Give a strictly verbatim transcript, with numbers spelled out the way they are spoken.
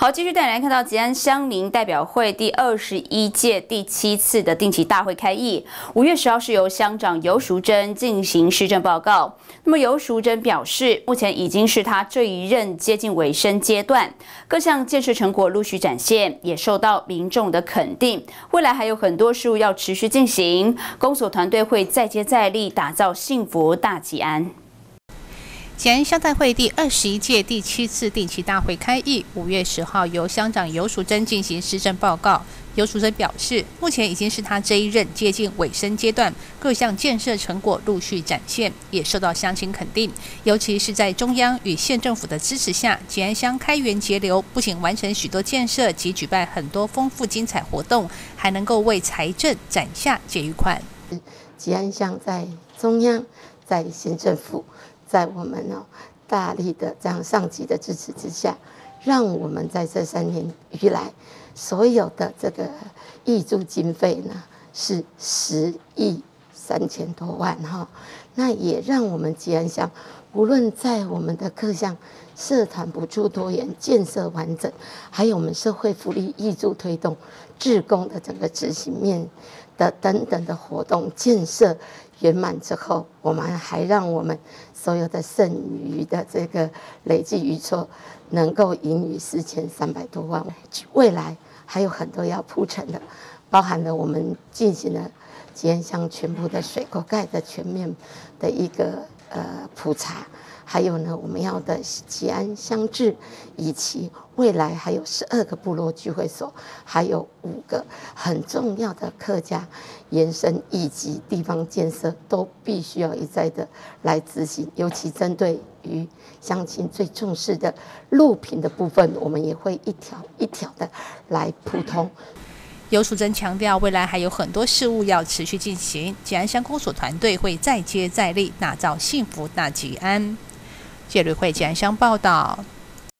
好，继续带你来看到吉安乡民代表会第二十一届第七次的定期大会开议。五月十号是由乡长游淑珍进行施政报告。那么游淑珍表示，目前已经是他这一任接近尾声阶段，各项建设成果陆续展现，也受到民众的肯定。未来还有很多事务要持续进行，公所团队会再接再厉，打造幸福大吉安。 吉安乡代会第二十一届第七次定期大会开议，五月十号由乡长游淑珍进行施政报告。游淑珍表示，目前已经是他这一任接近尾声阶段，各项建设成果陆续展现，也受到乡亲肯定。尤其是在中央与县政府的支持下，吉安乡开源节流，不仅完成许多建设及举办很多丰富精彩活动，还能够为财政攒下结余款。 吉安乡在中央，在县政府。 在我们呢大力的这样上级的支持之下，让我们在这三年余来，所有的这个挹注经费呢是十亿三千多万哈，那也让我们吉安乡无论在我们的各项社团补助多元、建设完整，还有我们社会福利挹注推动、志工的整个执行面的等等的活动建设圆满之后，我们还让我们 所有的剩余的这个累计余错，能够盈余四千三百多万，未来还有很多要铺陈的，包含了我们进行了吉安乡全部的水沟盖的全面的一个呃普查，还有呢我们要的吉安乡志，以及未来还有十二个部落聚会所，还有五个很重要的客家延伸以及地方建设，都必须要一再的来执行。尤其针对于乡亲最重视的路平的部分，我们也会一条一条的来普通。 游淑珍强调，未来还有很多事务要持续进行，吉安乡公所团队会再接再厉，打造幸福大吉安。谢瑞慧吉安乡报道。